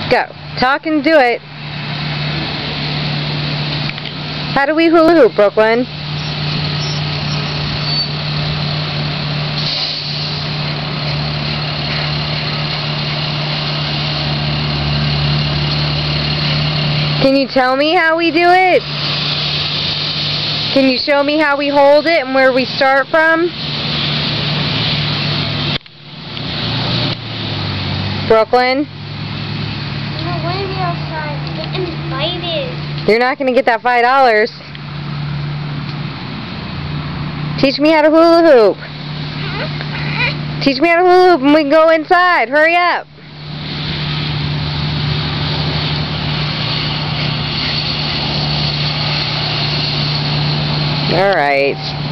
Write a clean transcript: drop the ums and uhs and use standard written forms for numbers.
Go. Talk and do it. How do we hula hoop, Brooklyn? Can you tell me how we do it? Can you show me how we hold it and where we start from? Brooklyn? I want to be outside. Get invited. You're not going to get that $5. Teach me how to hula hoop. Teach me how to hula hoop and we can go inside. Hurry up. All right.